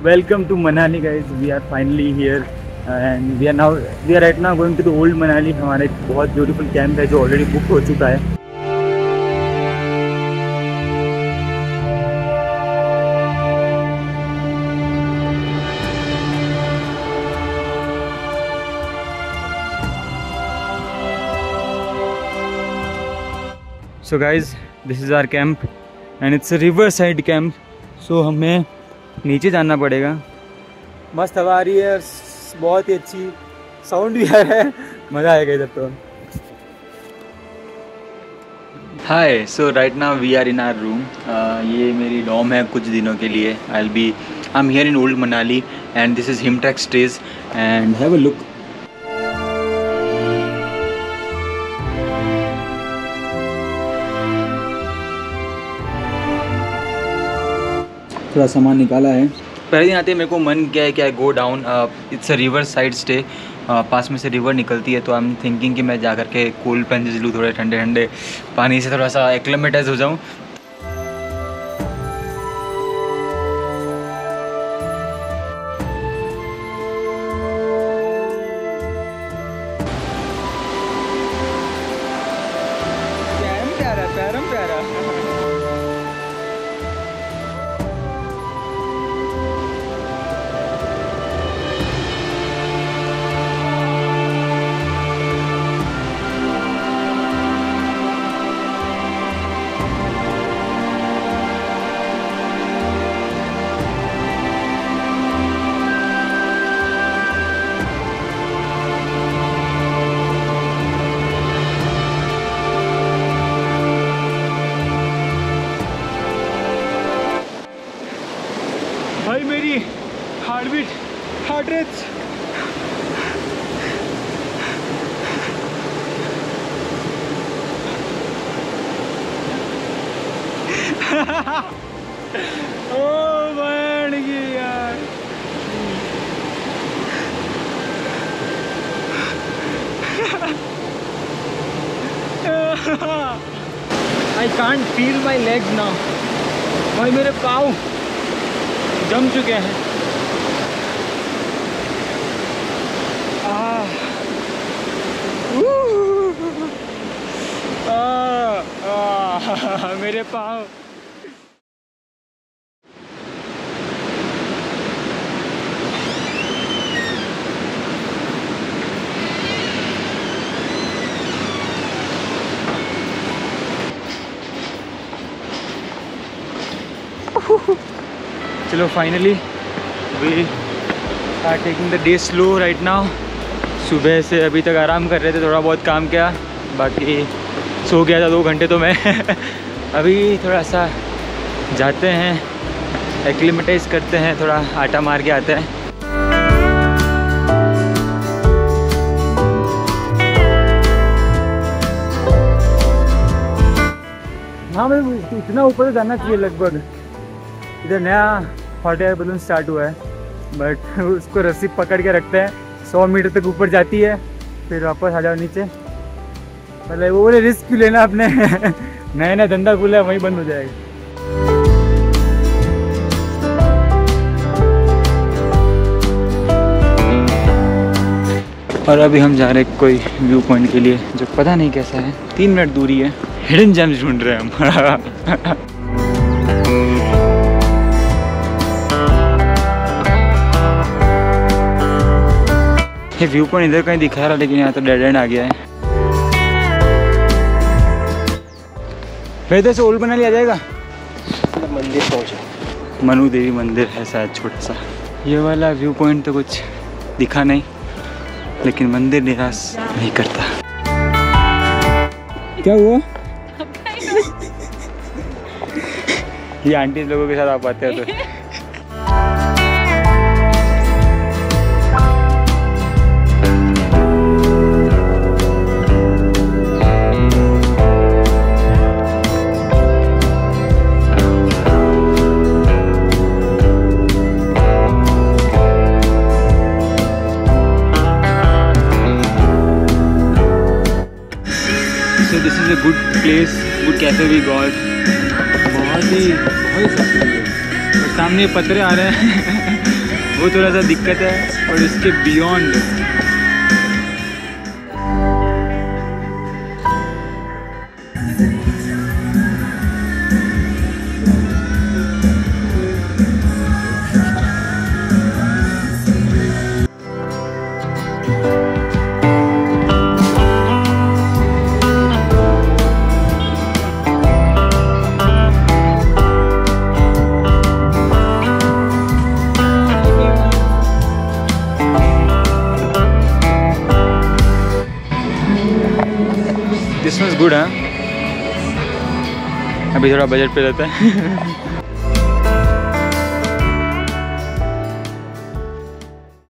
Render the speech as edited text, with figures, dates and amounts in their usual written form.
Welcome to Manali, guys. We are finally here, and we are right now going to the old Manali. हमारा एक बहुत beautiful camp है जो already book हो चुका है. So guys, this is our camp and it's a river side camp. So हमें नीचे जाना पड़ेगा. मस्त हवा आ रही है, बहुत ही अच्छी साउंड भी आ रहा है, मज़ा आएगा इधर तो. Hi, so right now we are in our room. ये मेरी डॉम है कुछ दिनों के लिए. I'm here in old Manali and this is Himtrack Stays and have a look. थोड़ा सामान निकाला है. पहले दिन आते मेरे को मन किया है कि I go down. It's a river side stay. पास में से रिवर निकलती है तो आई एम थिंकिंग कि मैं जा कर के कूल प्लंजेस लूँ, थोड़े ठंडे ठंडे पानी से थोड़ा सा एक्लेमेटाइज हो जाऊँ. प्यारा प्यारा. भाई मेरी हार्ट रेट्स ओ बढ़ गई यार. I can't feel my legs now. भाई मेरे पाँव जम चुके हैं. मेरे पाँव. चलो finally we are taking the day slow right now. सुबह से अभी तक आराम कर रहे थे, थोड़ा बहुत काम किया, बाकी सो गया था 2 घंटे तो मैं. अभी थोड़ा सा जाते हैं, एक्लिमेटाइज करते हैं, थोड़ा आटा मार के आते हैं. हाँ मैं इतना ऊपर जाना चाहिए लगभग. इधर नया हॉट एयर बलून स्टार्ट हुआ है बट उसको रस्सी पकड़ के रखते हैं. 100 मीटर तक ऊपर जाती है, फिर वापस आ जाओ नीचे. मतलब वो बोले रिस्क क्यों लेना अपने. नया नया धंधा खुला है, वहीं बंद हो जाएगा. और अभी हम जा रहे हैं कोई व्यू पॉइंट के लिए जो पता नहीं कैसा है. 3 मिनट दूरी है. हिडन जेम्स ढूंढ रहे हैं हम. ये व्यू पॉइंट इधर कहीं दिखा रहा, लेकिन यहाँ तो डेड एंड आ गया है. फिर इधर से ओल्ड मनाली आ जाएगा. मंदिर पहुँचे, मनु देवी मंदिर है शायद छोटा सा. ये वाला व्यू पॉइंट तो कुछ दिखा नहीं, लेकिन मंदिर निराश नहीं करता. क्या हुआ? ये आंटी लोगों के साथ आप आते हैं तो. So this is a good place, good cafe we got. बहुत ही सस्ती है. और सामने पत्थरे आ रहे हैं. वो थोड़ा सा दिक्कत है, और इसके बियॉन्ड दिस वाज गुड। हाँ, अभी थोड़ा बजट पे रहता है।